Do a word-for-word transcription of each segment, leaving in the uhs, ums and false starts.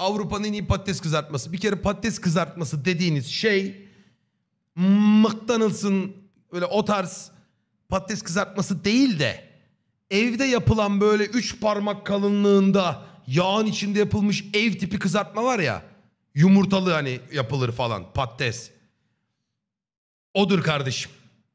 Avrupa'nın en iyi patates kızartması. Bir kere patates kızartması dediğiniz şey McDonald's'ın öyle o tarz patates kızartması değil de evde yapılan böyle üç parmak kalınlığında yağın içinde yapılmış ev tipi kızartma var ya. Yumurtalı hani yapılır falan patates. Odur kardeşim.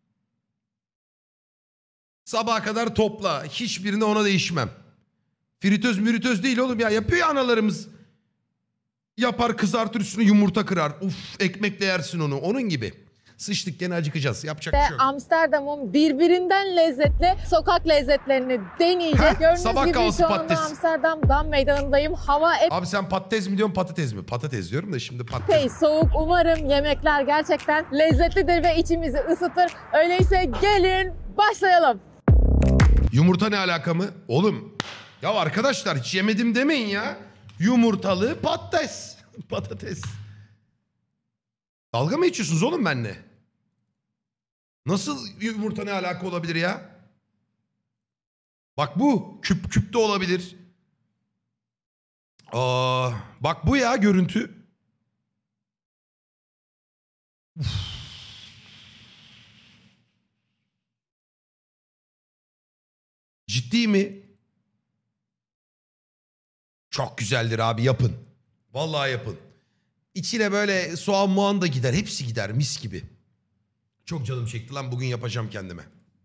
Sabaha kadar topla. Hiçbirine ona değişmem. Fritöz mürütöz değil oğlum ya. Yapıyor ya analarımız. Yapar kızartır üstüne yumurta kırar. Uf ekmekle yersin onu. Onun gibi. Sıçtık gene acıkacağız. Yapacak bir şey yok. Amsterdam'ın birbirinden lezzetli sokak lezzetlerini deneyeceğiz. Heh, Gördüğünüz sabah gibi kahvaltısı şu anda patates. Amsterdam Dam Meydanı'ndayım. Hava epey Abi sen patates mi diyorsun patates mi? Patates diyorum da şimdi patates. soğuk. Umarım yemekler gerçekten lezzetlidir ve içimizi ısıtır. Öyleyse gelin başlayalım. Yumurta ne alaka mı? Oğlum ya arkadaşlar hiç yemedim demeyin ya. Yumurtalı patates. Patates. Dalga mı içiyorsunuz oğlum benimle? Nasıl yumurta ne alaka olabilir ya? Bak bu küp küp de olabilir. Aa, bak bu ya görüntü. Uf. Ciddi mi? Çok güzeldir abi yapın. Vallahi yapın. İçine böyle soğan muğan da gider. Hepsi gider mis gibi. Çok canım çekti lan bugün yapacağım kendime.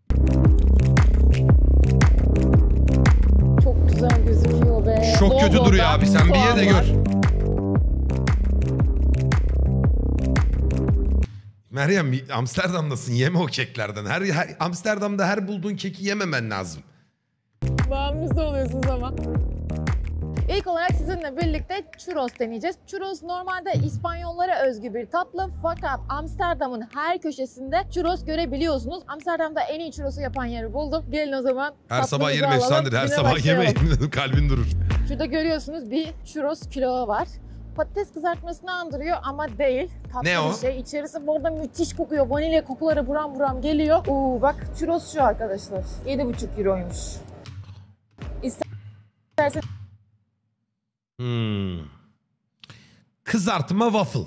Çok güzel gözüküyor be. Çok Bol kötü bol duruyor da abi sen bir ye de soğan var. gör. Meryem Amsterdam'dasın yeme o keklerden. Her, her Amsterdam'da her bulduğun keki yememen lazım. Bağımlısı oluyorsunuz ama. İlk olarak sizinle birlikte churros deneyeceğiz. Churros normalde İspanyollara özgü bir tatlı fakat Amsterdam'ın her köşesinde churros görebiliyorsunuz. Amsterdam'da en iyi churros'u yapan yeri buldum. Gelin o zaman Her sabah tatlımızı yerim alalım, efsanedir. Her güne sabah başlayalım. yemeyin kalbin durur. Şurada görüyorsunuz bir churros külahı var. Patates kızartmasını andırıyor ama değil. Tatlı Ne o? bir şey. İçerisi bu arada müthiş kokuyor. Vanilya kokuları buram buram geliyor. Oo, bak churros şu arkadaşlar. yedi buçuk euroymuş. İstersen Hmm. Kızartma waffle.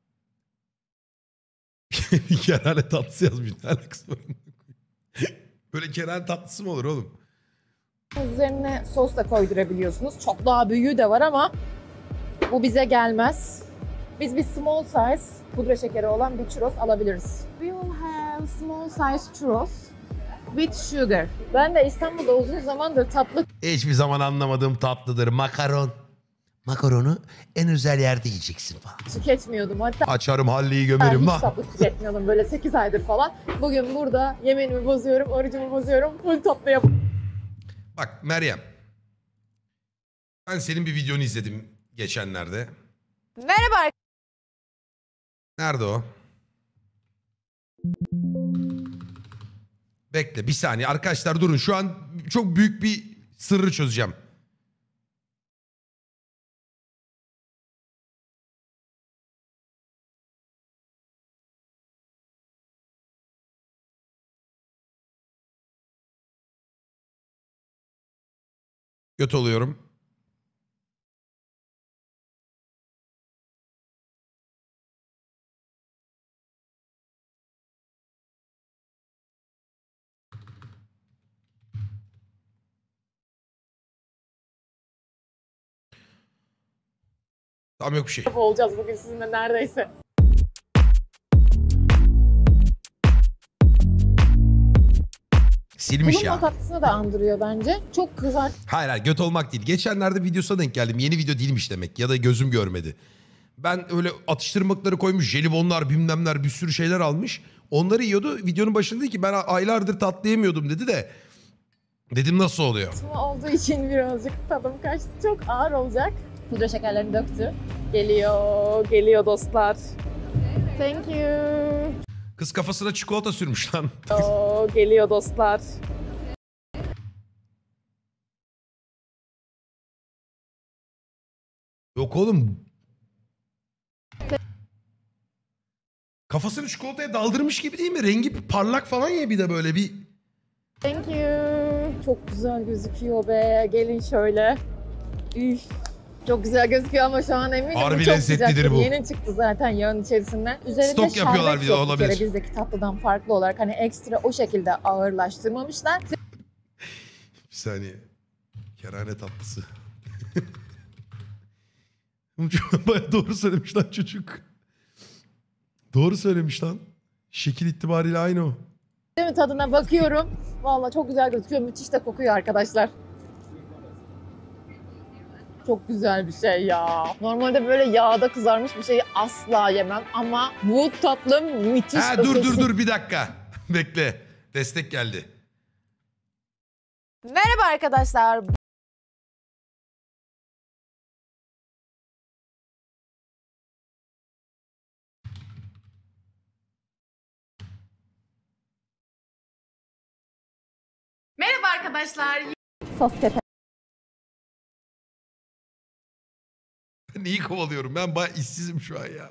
Kerane tatlısı yazmış. Ne alakası var? Böyle kerane tatlısı mı olur oğlum? üzerine sos da koydurabiliyorsunuz. Çok daha büyüğü de var ama bu bize gelmez. Biz bir small size pudra şekeri olan bir churros alabiliriz. We will have small size churros with sugar. Ben de İstanbul'da uzun zamandır tatlı Hiçbir zaman anlamadığım tatlıdır. Makaron. Makaronu en özel yerde yiyeceksin falan. tüketmiyordum. Hatta Açarım halliyi ben gömerim. hiç Lan. tatlı tüketmiyordum böyle sekiz aydır falan. Bugün burada yemeğimi bozuyorum, orucumu bozuyorum. Full tatlı yap. Bak Meryem. Ben senin bir videonu izledim geçenlerde. Merhaba. Nerede o? Bekle bir saniye. Arkadaşlar durun. Şu an çok büyük bir sırrı çözeceğim. Göt oluyorum. Tamam yok bir şey. Olacağız bugün sizinle neredeyse. Silmiş Tulumba ya. tatlısını da andırıyor bence. Çok kızart. Hayır hayır göt olmak değil. Geçenlerde videosuna denk geldim. Yeni video değilmiş demek ya da gözüm görmedi. Ben öyle atıştırmalıkları koymuş. Jelibonlar bilmemler bir sürü şeyler almış. Onları yiyordu. Videonun başında dedi ki ben aylardır tatlı yemiyordum dedi de. Dedim nasıl oluyor? olduğu için birazcık tadım kaçtı. Çok ağır olacak. Pudra şekerlerini döktü. Geliyor, geliyor dostlar. Thank you. Kız kafasına çikolata sürmüş lan. Oo, geliyor dostlar. Yok oğlum. Kafasını çikolataya daldırmış gibi değil mi? Rengi parlak falan ya bir de böyle bir. Thank you. Çok güzel gözüküyor be. Gelin şöyle. Üf. Çok güzel gözüküyor ama şu an eminim Harbi çok lezzetlidir sıcaktır. bu. Yeni çıktı zaten yağın içerisinden. Üzerinde Stok yapıyorlar şerbet bir de, yok bir olabilir. kere bizdeki tatlıdan farklı olarak. Hani ekstra o şekilde ağırlaştırmamışlar. Bir saniye. Kerane tatlısı. Bayağı doğru söylemiş lan çocuk. Doğru söylemiş lan. Şekil itibariyle aynı o. Değil mi? Tadına bakıyorum. Vallahi çok güzel gözüküyor. Müthiş de kokuyor arkadaşlar. Çok güzel bir şey ya. Normalde böyle yağda kızarmış bir şeyi asla yemem ama bu tatlı müthiş. Ha, dur dur ötesi. dur bir dakika. Bekle. Destek geldi. Merhaba arkadaşlar. Merhaba arkadaşlar. Sos kete. Ben iyi kovalıyorum. Ben bayağı işsizim şu an ya.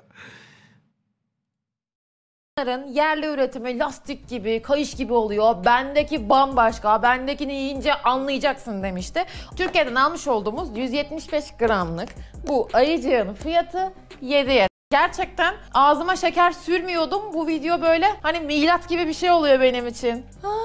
Bunların yerli üretimi lastik gibi, kayış gibi oluyor. Bendeki bambaşka, bendekini yiyince anlayacaksın demişti. Türkiye'den almış olduğumuz yüz yetmiş beş gramlık bu ayıcığın fiyatı yedi lira. Gerçekten ağzıma şeker sürmüyordum. Bu video böyle hani milat gibi bir şey oluyor benim için.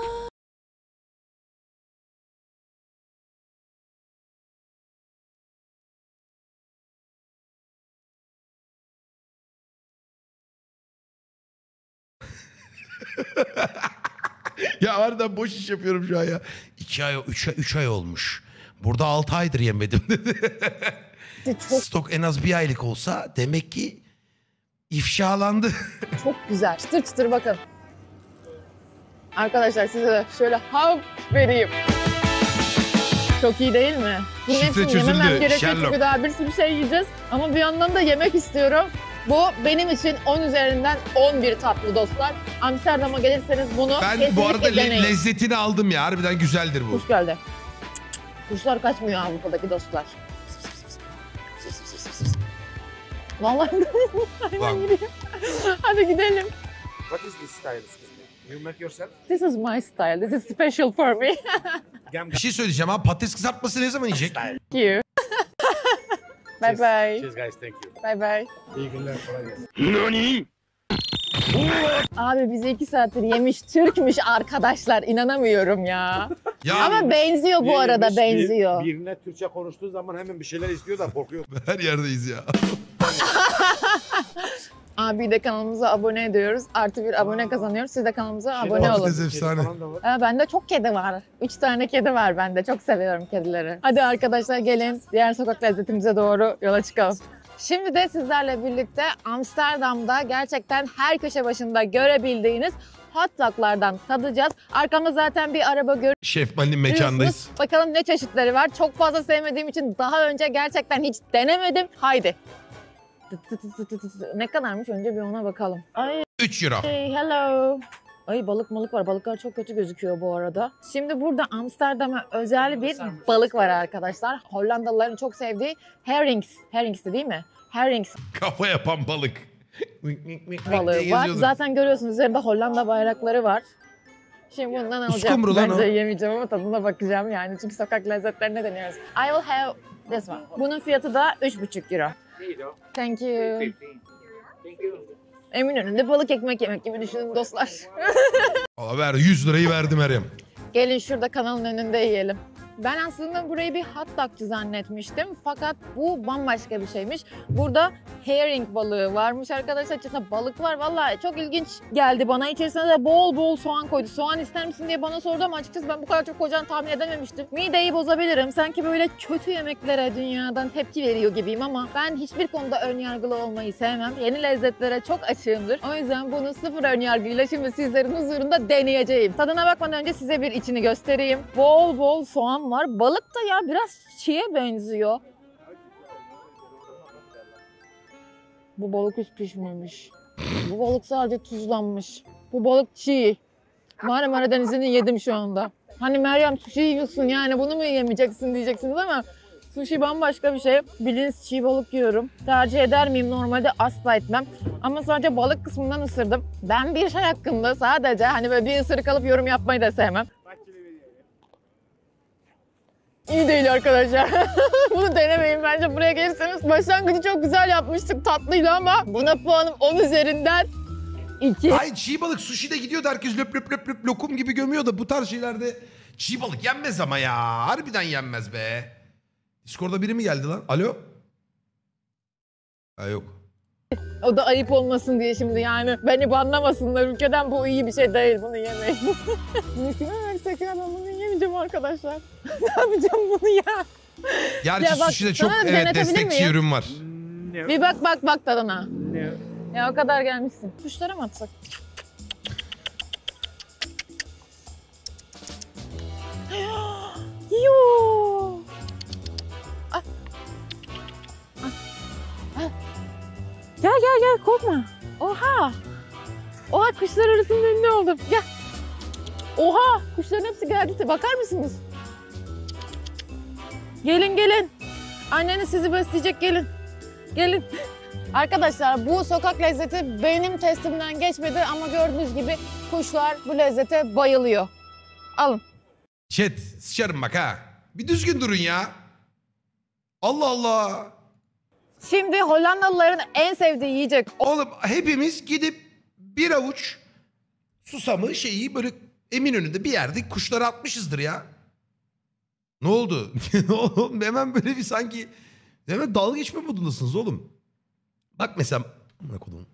Ya harbiden boş iş yapıyorum şu an ya. İki ay, üç ay, üç ay olmuş. Burada altı aydır yemedim dedi. Çok Stok en az bir aylık olsa demek ki ifşalandı. çok güzel. Çıtır çıtır bakın. Arkadaşlar size de şöyle hap vereyim. Çok iyi değil mi? Bunun Şifre hepsini çözüldü, yememem gerekiyor Sherlock. çünkü daha bir sürü şey yiyeceğiz. Ama bir yandan da yemek istiyorum. Bu benim için on üzerinden on bir tatlı dostlar. Amsterdam'a gelirseniz bunu Ben kesinlikle bu arada le- deneyin. lezzetini aldım ya. Harbiden güzeldir bu. Kuş geldi. Kuşlar kaçmıyor Avrupa'daki dostlar. Vallahi Lan, hadi gidelim. What is this style? Excuse me. You make yourself? This is my style. This is special for me. Gam bir şey söyleyeceğim ha. Patates kızartması ne zaman yiyecek? style. Thank you. Bye bye. Cheers guys, thank you. Bye bye. İyi günler, kolay gelsin. Abi bizi iki saattir yemiş Türkmüş arkadaşlar. İnanamıyorum ya. Ya Ama benziyor bu arada Yemiş, bir- benziyor. Birine Türkçe konuştuğu zaman hemen bir şeyler istiyor da korkuyor. her yerdeyiz ya. Abi de kanalımıza abone ediyoruz. Artı bir abone kazanıyoruz. Siz de kanalımıza abone olun. Patates efsane. Kedi falan da var. Ha, bende çok kedi var. Üç tane kedi var bende. Çok seviyorum kedileri. Hadi arkadaşlar gelin diğer sokak lezzetimize doğru yola çıkalım. Şimdi de sizlerle birlikte Amsterdam'da gerçekten her köşe başında görebildiğiniz hot doglardan tadacağız. Arkamda zaten bir araba görüyorsunuz. Şef Mali'nin mekandayız. Bakalım ne çeşitleri var. Çok fazla sevmediğim için daha önce gerçekten hiç denemedim. Haydi. Ne kadarmış önce bir ona bakalım. Ay üç euro. hey, hello. Ay balık malık var. Balıklar çok kötü gözüküyor bu arada. Şimdi burada Amsterdam'a özel bir balık var arkadaşlar. Hollandalıların çok sevdiği herrings. Herrings değil mi? Herrings Kafa yapan balık. balığı var. Zaten görüyorsunuz üzerinde Hollanda bayrakları var. Şimdi bundan alacağım. Uskumru lan Bence o. yemeyeceğim ama tadına bakacağım yani. Çünkü sokak lezzetlerine deniyoruz. I will have this one. Bunun fiyatı da üç buçuk euro. Thank you. Eminönü'nde balık ekmek yemek gibi düşünün dostlar. Aa, ver yüz lirayı verdim Meryem. Gelin şurada kanalın önünde yiyelim. Ben aslında burayı bir hot dogçı zannetmiştim. Fakat bu bambaşka bir şeymiş. Burada herring balığı varmış arkadaşlar. İçinde balık var. Vallahi çok ilginç geldi bana. İçerisine de bol bol soğan koydu. Soğan ister misin diye bana sordu ama açıkçası ben bu kadar çok koyacağını tahmin edememiştim. Mideyi bozabilirim. Sanki böyle kötü yemeklere dünyadan tepki veriyor gibiyim ama ben hiçbir konuda önyargılı olmayı sevmem. Yeni lezzetlere çok açığımdır. O yüzden bunu sıfır önyargıyla şimdi sizlerin huzurunda deneyeceğim. Tadına bakmadan önce size bir içini göstereyim. Bol bol soğan var. Balık da ya biraz çiğe benziyor. Bu balık hiç pişmemiş. Bu balık sadece tuzlanmış. Bu balık çiğ. Marmara Denizi'ni yedim şu anda. Hani Meryem sushi yiyorsun yani bunu mu yemeyeceksin diyeceksiniz ama sushi bambaşka bir şey. Bildiğiniz çiğ balık yiyorum. Tercih eder miyim? Normalde asla etmem. Ama sadece balık kısmından ısırdım. Ben bir şey hakkında sadece hani böyle bir ısırık alıp yorum yapmayı da sevmem. İyi değil arkadaşlar. Bunu denemeyin bence, buraya gelirseniz. Başlangıcı çok güzel yapmıştık, tatlıydı ama buna puanım on üzerinden iki. Ay çiğ balık sushi'de gidiyordu, herkes löp löp löp löp lokum gibi gömüyor da bu tarz şeylerde çiğ balık yenmez ama ya. Harbiden yenmez be. Discord'da biri mi geldi lan? Alo? Ha yok. O da ayıp olmasın diye şimdi yani. Beni banlamasınlar ülkeden, bu iyi bir şey değil, bunu yemeyin. Mümkün versek ya, ben bunu yemeyeceğim arkadaşlar. Ne yapacağım bunu ya? Gerçi Ya bak, sushi'de çok sana evet, denetebilir destekçi miyim? ürün var. Bir bak bak bak tadına. Ya o kadar gelmişsin. Kuşlara mı atsak? Yoo. Ah. Ah. Ah. Gel gel gel, korkma. Oha. Oha, kuşlar arasında ünlü oldum. Gel. Oha, kuşların hepsi geldi. Bakar mısınız? Gelin gelin. Anneniz sizi besleyecek, gelin. Gelin. Arkadaşlar bu sokak lezzeti benim testimden geçmedi ama gördüğünüz gibi kuşlar bu lezzete bayılıyor. Alın. Chat sıçarım bak ha. Bir düzgün durun ya. Allah Allah. Şimdi Hollandalıların en sevdiği yiyecek. Oğlum hepimiz gidip bir avuç susamı şeyi böyle Eminönü'nde bir yerde kuşlara atmışızdır ya. Ne oldu? Oğlum hemen böyle bir sanki hemen dalga geçme modundasınız oğlum. Bak mesela amına kodum.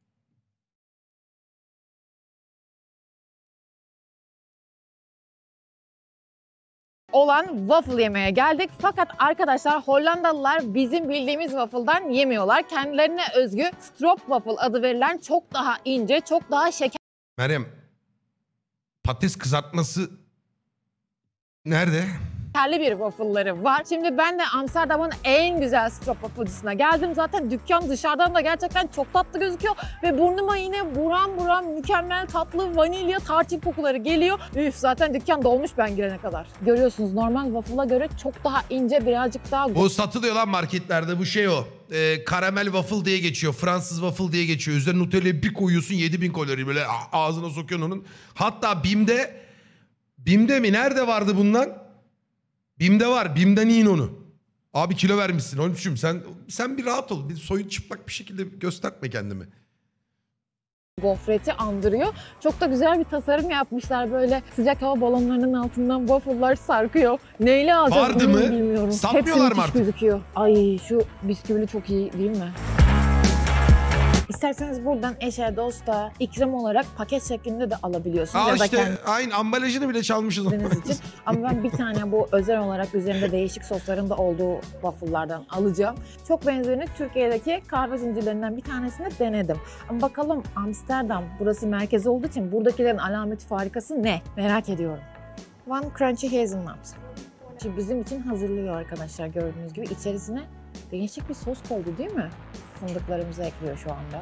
Olan waffle yemeye geldik. Fakat arkadaşlar Hollandalılar bizim bildiğimiz waffle'dan yemiyorlar. Kendilerine özgü stroopwafel adı verilen çok daha ince, çok daha Meryem, patates kızartması nerede? şekerli bir waffle'ları var. Şimdi ben de Amsterdam'ın en güzel stroopwafel'cısına geldim. Zaten dükkan dışarıdan da gerçekten çok tatlı gözüküyor. Ve burnuma yine buram buram mükemmel tatlı vanilya tarçın kokuları geliyor. Üf, zaten dükkan dolmuş ben girene kadar. Görüyorsunuz normal waffle'a göre çok daha ince, birazcık daha... O satılıyor lan marketlerde, bu şey o. Ee, karamel waffle diye geçiyor. Fransız waffle diye geçiyor. Üzerine Nutella'yı bir koyuyorsun yedi bin kalori böyle ağzına sokuyorsun onun. Hatta Bim'de, Bim'de mi nerede vardı bundan? Bim'de var. Bim'den yiyin onu. Abi kilo vermişsin. Olmuşum sen sen bir rahat ol. Bir soyun çıplak bir şekilde gösterme kendimi. Gofreti andırıyor. Çok da güzel bir tasarım yapmışlar. Böyle sıcak hava balonlarının altından waffle'lar sarkıyor. Neyle alacağız Vardı bunu mı? bilmiyorum. Satmıyorlar Hepsi mı müthiş artık? gözüküyor. Ay şu bisküvili çok iyi değil mi? İsterseniz buradan eşe, dosta, ikram olarak paket şeklinde de alabiliyorsunuz. Aa ya da işte aynı ambalajını bile çalmışız. kendiniz için. Ama ben bir tane bu özel olarak üzerinde değişik sosların da olduğu waffle'lardan alacağım. Çok benzerini Türkiye'deki kahve zincirlerinden bir tanesini denedim. Ama bakalım Amsterdam, burası merkez olduğu için buradakilerin alameti farikası ne? Merak ediyorum. One Crunchy Hazelnut. Şimdi bizim için hazırlıyor arkadaşlar, gördüğünüz gibi. İçerisine değişik bir sos koydu değil mi? Fındıklarımızı ekliyor şu anda.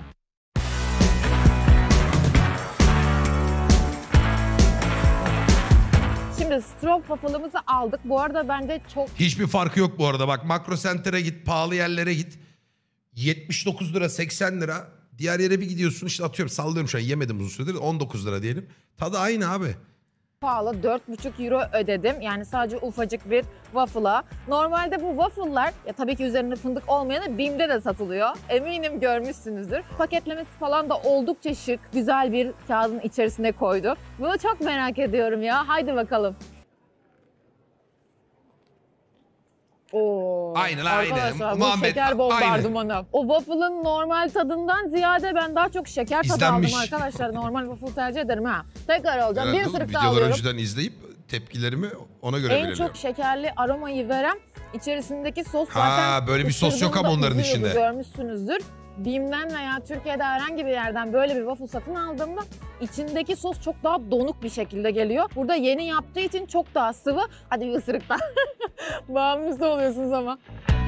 Şimdi stroopwafel'ımızı aldık. Bu arada bence çok... Hiçbir farkı yok bu arada. Bak Makro Center'a git, pahalı yerlere git. yetmiş dokuz lira, seksen lira. Diğer yere bir gidiyorsun işte, atıyorum sallıyorum şu an, yemedim uzun süredir, on dokuz lira diyelim. Tadı aynı abi. pahalı, dört buçuk euro ödedim. Yani sadece ufacık bir waffle'a. Normalde bu waffle'lar, ya tabii ki üzerinde fındık olmayanı Bim'de de satılıyor. Eminim görmüşsünüzdür. Paketlemesi falan da oldukça şık, güzel bir kağıdın içerisine koydu. Bunu çok merak ediyorum ya. Haydi bakalım. Oo, aynen arkadaşlar, aynen. bu Muhammed, şeker bombardımanı. O waffle'ın normal tadından ziyade ben daha çok şeker tadı İzlenmiş. aldım arkadaşlar. Normal waffle tercih ederim ha. Tekrar alacağım. Herhalde bir ısırık daha videoları alıyorum. önceden izleyip tepkilerimi ona göre En belirliyorum. çok şekerli aromayı veren içerisindeki sos Ha, zaten... böyle bir sos yok ama onların uzuyordu, içinde. Görmüşsünüzdür. Bim'den veya Türkiye'de herhangi bir yerden böyle bir waffle satın aldığımda içindeki sos çok daha donuk bir şekilde geliyor. Burada yeni yaptığı için çok daha sıvı. Hadi bir ısırık daha. Bağımlısı oluyorsunuz ama.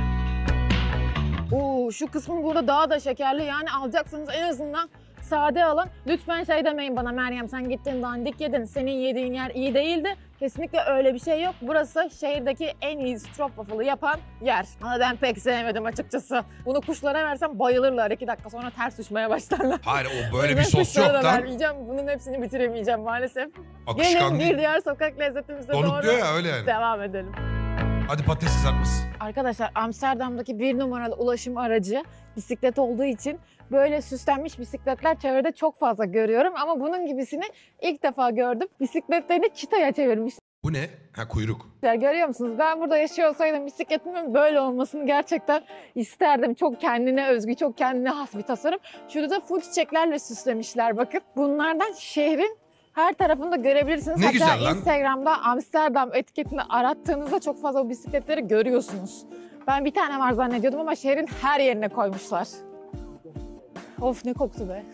Oo, şu kısmı burada daha da şekerli. Yani alacaksanız en azından sade alın. Lütfen şey demeyin bana, Meryem sen gittin dandik yedin, senin yediğin yer iyi değildi. Kesinlikle öyle bir şey yok. Burası şehirdeki en iyi stroopwafel'ı yapan yer. Ama ben pek sevmedim açıkçası. Bunu kuşlara versem bayılırlar. İki dakika sonra ters düşmeye başlarlar. Hayır o böyle bir Ben sos kuşlara yok da lan. vermeyeceğim. Bunun hepsini bitiremeyeceğim maalesef. Akışkan Gelin değil. bir diğer sokak lezzetimize Donuk doğru diyor ya öyle yani. devam edelim. Hadi patates kızartması. Arkadaşlar Amsterdam'daki bir numaralı ulaşım aracı bisiklet olduğu için böyle süslenmiş bisikletler çevrede çok fazla görüyorum. Ama bunun gibisini ilk defa gördüm. Bisikletlerini çıtaya çevirmişler. Bu ne? Ha, kuyruk. Görüyor musunuz? Ben burada yaşıyor olsaydım bisikletimin böyle olmasını gerçekten isterdim. Çok kendine özgü, çok kendine has bir tasarım. Şurada da full çiçeklerle süslemişler bakın. Bunlardan şehrin her tarafında görebilirsiniz. Ne Hatta güzel lan. Instagram'da Amsterdam etiketini arattığınızda çok fazla o bisikletleri görüyorsunuz. Ben bir tane var zannediyordum ama şehrin her yerine koymuşlar. Of ne koktu be.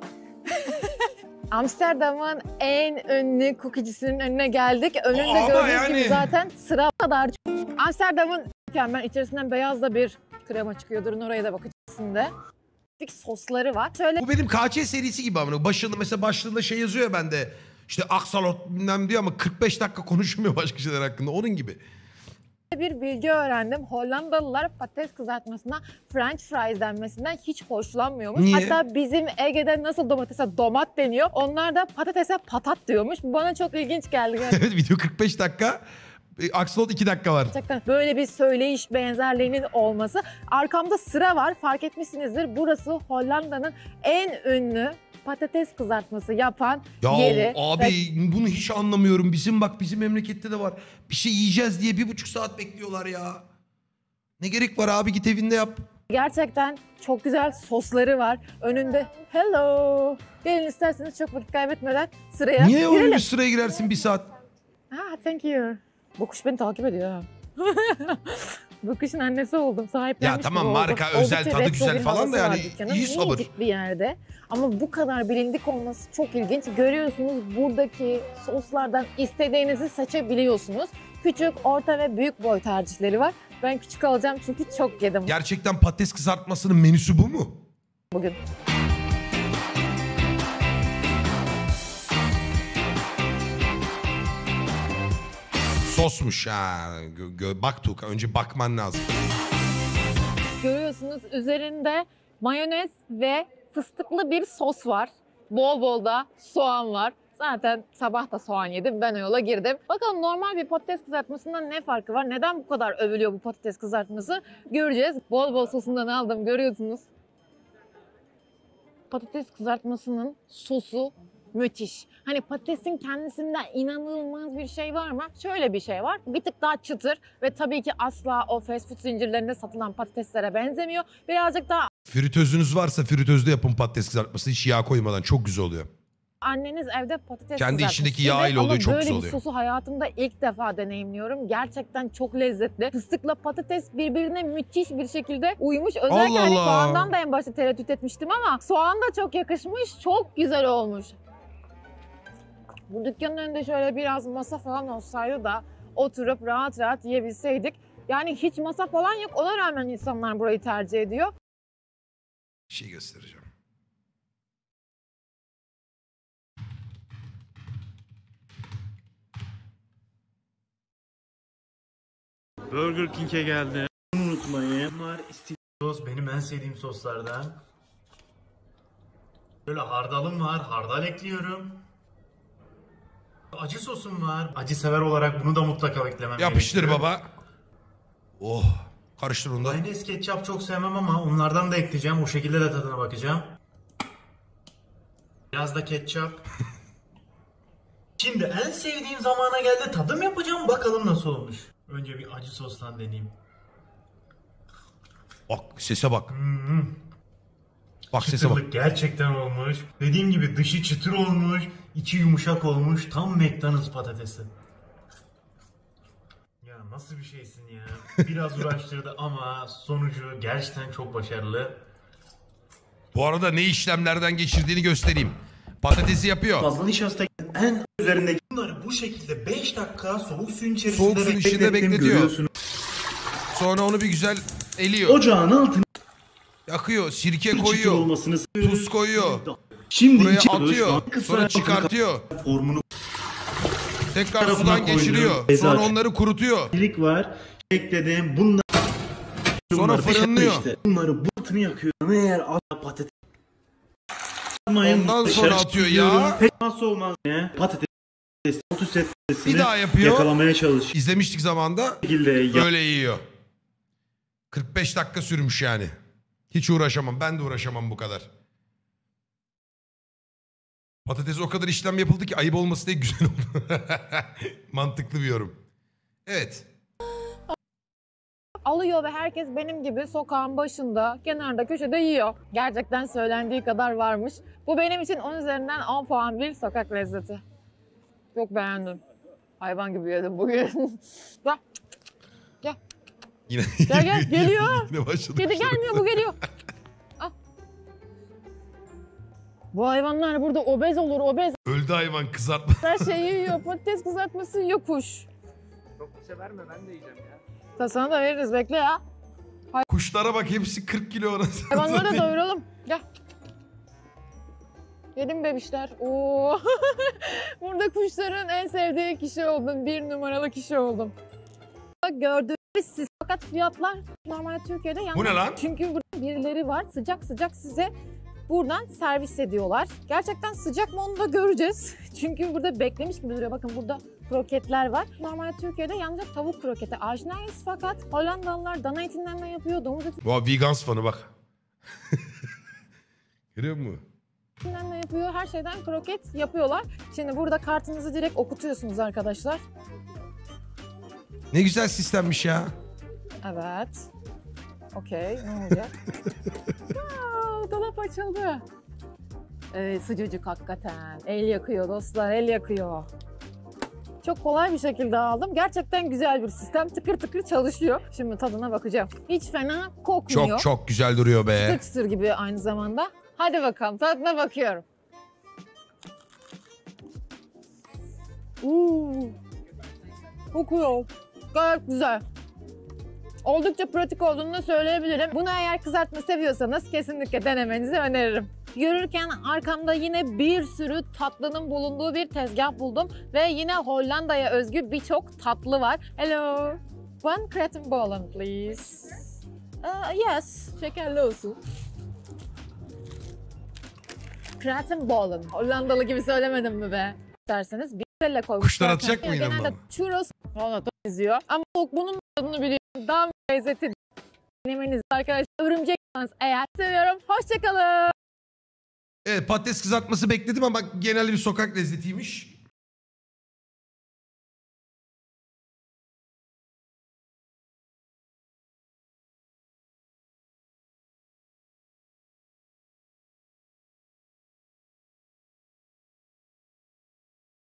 Amsterdam'ın en ünlü cookie'cisinin önüne geldik. Önünde Ama gördüğünüz yani- gibi zaten sıra kadar. Amsterdam'ın mükemmel içerisinden beyaz da bir krema çıkıyor. Durun oraya da bakın içerisinde. Sosları var. Şöyle Bu benim K Ç serisi gibi ama başında mesela başlığında şey yazıyor ya bende. İşte aksalot bilmem diyor ama kırk beş dakika konuşmuyor başka şeyler hakkında. Onun gibi. bir bilgi öğrendim. Hollandalılar patates kızartmasına French fries denmesinden hiç hoşlanmıyormuş. Niye? Hatta bizim Ege'de nasıl domatese domat deniyor, onlar da patatese patat diyormuş. Bu bana çok ilginç geldi. Evet, video kırk beş dakika. e, Aksalot iki dakika var. Gerçekten böyle bir söyleyiş benzerliğinin olması. Arkamda sıra var, fark etmişsinizdir. Burası Hollanda'nın en ünlü patates kızartması yapan Ya yeri. abi Ve bunu hiç anlamıyorum. Bizim bak bizim memlekette de var. Bir şey yiyeceğiz diye bir buçuk saat bekliyorlar ya. Ne gerek var abi, git evinde yap. gerçekten çok güzel sosları var. Önünde hello. Gelin isterseniz çok vakit kaybetmeden sıraya Niye girelim. öyle bir sıraya girersin bir saat? Ha, thank you. Bu kuş beni takip ediyor ha. Bu kuşun annesi oldum. Sahiplenmiş Ya tamam, gibi oldum. marka, özel, Oldukça tadı retro güzel bir falan havası da yani var dükkanın. iyi sabır. Minicik bir yerde. Ama bu kadar bilindik olması çok ilginç. Görüyorsunuz buradaki soslardan istediğinizi seçebiliyorsunuz. Küçük, orta ve büyük boy tercihleri var. Ben küçük alacağım çünkü çok yedim Gerçekten patates kızartmasının menüsü bu mu? bugün. Sosmuş ha. Gö- gö- bak Tuğka, önce bakman lazım. Görüyorsunuz üzerinde mayonez ve fıstıklı bir sos var. Bol bol da soğan var. Zaten sabah da soğan yedim, ben o yola girdim. Bakalım normal bir patates kızartmasından ne farkı var? Neden bu kadar övülüyor bu patates kızartması? Göreceğiz. Bol bol sosundan aldım, görüyorsunuz. Patates kızartmasının sosu müthiş. Hani patatesin kendisinden inanılmaz bir şey var mı? Şöyle bir şey var. Bir tık daha çıtır ve tabii ki asla o fast food zincirlerinde satılan patateslere benzemiyor. Birazcık daha Fritözünüz varsa fritözde yapın patates kızartması. Hiç yağ koymadan, çok güzel oluyor. anneniz evde patates Kendi kızartmış içindeki gibi yağ ile oluyor, ama çok böyle güzel bir oluyor. sosu hayatımda ilk defa deneyimliyorum. Gerçekten çok lezzetli. Fıstıkla patates birbirine müthiş bir şekilde uymuş. Özellikle Allah hani Allah. soğandan da en başta tereddüt etmiştim ama soğan da çok yakışmış. Çok güzel olmuş. Bu dükkanın önünde şöyle biraz masa falan olsaydı da oturup rahat rahat yiyebilseydik. Yani hiç masa falan yok. Ona rağmen insanlar burayı tercih ediyor. Bir şey göstereceğim. Burger King'e geldi. Unutmayın. Bunlar istiyoruz. Benim en sevdiğim soslardan. Böyle hardalım var. Hardal ekliyorum. Acı sosum var. Acı sever olarak bunu da mutlaka eklemem Yapıştır gerekiyor. baba. Oh. Karıştır onu da. Mayonez, ketçap çok sevmem ama onlardan da ekleyeceğim. O şekilde de tadına bakacağım. Biraz da ketçap. Şimdi en sevdiğim zamana geldi. Tadım yapacağım. Bakalım nasıl olmuş. Önce bir acı sostan deneyeyim. Bak sese bak. Hmm. Bak sese bak. Çıtırlık gerçekten olmuş. Dediğim gibi dışı çıtır olmuş, içi yumuşak olmuş. Tam McDonald's patatesi. Ya nasıl bir şeysin ya? Biraz uğraştırdı ama sonucu gerçekten çok başarılı. Bu arada ne işlemlerden geçirdiğini göstereyim. Patatesi yapıyor. Fazla nişasta en üzerindeki bunları bu şekilde beş dakika soğuk suyun içerisinde Soğuk suyun içinde beklettim, bekletiyor. görüyorsunuz. Sonra onu bir güzel eliyor. Ocağın altına Yakıyor. Sirke çıtır koyuyor. olmasını Tuz koyuyor. Şimdi Buraya içi şu atıyor. an kısa Sonra çıkartıyor. formunu Tekrar tarafına sudan koyuyorum. geçiriyor. Bez Sonra aç. onları kurutuyor. ilik var. Ekledim. Bunlar Sonra bunlar dışarı fırınlıyor. işte. Bunları butunu yakıyor. Eğer at patates Ondan sonra dışarı atıyor çıkıyorum. ya. Pek nasıl olmaz ya? Patates Saltus sesini Bir daha yapıyor. yakalamaya çalışıyor. İzlemiştik zamanında. Bu şekilde ya- Öyle yiyor. kırk beş dakika sürmüş yani. Hiç uğraşamam. Ben de uğraşamam bu kadar. Patates o kadar işlem yapıldı ki ayıp olması diye güzel oldu. Mantıklı bir yorum. Evet. Alıyor ve herkes benim gibi sokağın başında, kenarda, köşede yiyor. Gerçekten söylendiği kadar varmış. Bu benim için on üzerinden on puan bir sokak lezzeti. Çok beğendim. Hayvan gibi yedim bugün. Gel, gel. Yine, Gel gel, geliyor. Yine başladık. Kedi gelmiyor, bu geliyor. Al. Bu hayvanlar burada obez olur, obez. Öldü hayvan, kızartma. Her şeyi yiyor, patates kızartması yiyor, kuş. Çok bir şey verme ben de yiyeceğim ya. Ta sana da veririz, bekle ya. Kuşlara bak, hepsi kırk kilo orası. Hayvanları da doyuralım. Gel. Yedim bebişler. Oo. Burada kuşların en sevdiği kişi oldum. Bir numaralı kişi oldum. Gördüğünüz siz fakat fiyatlar normal Türkiye'de yanlış. Bu ne lan? Çünkü burada birileri var sıcak sıcak size buradan servis ediyorlar. Gerçekten sıcak mı onu da göreceğiz. Çünkü burada beklemiş gibi duruyor. Bakın burada kroketler var. Normal Türkiye'de yalnızca tavuk kroketi aşinayız fakat Hollandalılar dana etinden de yapıyor, domuz etinden Bu vegans fanı bak. Görüyor musun? de yapıyor. Her şeyden kroket yapıyorlar. Şimdi burada kartınızı direkt okutuyorsunuz arkadaşlar. Ne güzel sistemmiş ya. Evet. Okey. Ne olacak? Aa, dolap açıldı. Evet, sıcacık hakikaten. El yakıyor dostlar, el yakıyor. Çok kolay bir şekilde aldım. Gerçekten güzel bir sistem. Tıkır tıkır çalışıyor. Şimdi tadına bakacağım. Hiç fena kokmuyor. Çok çok güzel duruyor be. Çıtır çıtır gibi aynı zamanda. Hadi bakalım, tadına bakıyorum. Uuu. Kokuyor. Gayet güzel. Oldukça pratik olduğunu da söyleyebilirim. Bunu eğer kızartma seviyorsanız kesinlikle denemenizi öneririm. Yürürken arkamda yine bir sürü tatlının bulunduğu bir tezgah buldum. Ve yine Hollanda'ya özgü birçok tatlı var. Hello. One krentenbollen please. Uh, yes. Şekerli olsun. Krentenbollen. Hollandalı gibi söylemedim mi be? İsterseniz bir kelle koymuşlar. Kuşlar atacak mı yine Genelde bunu? churros Hollanda'da benziyor. Ama bunun tadını biliyorum. Daha lezzeti denemeniz arkadaşlar. Örümcek eğer seviyorum. Hoşçakalın. Evet, patates kızartması bekledim ama genel bir sokak lezzetiymiş.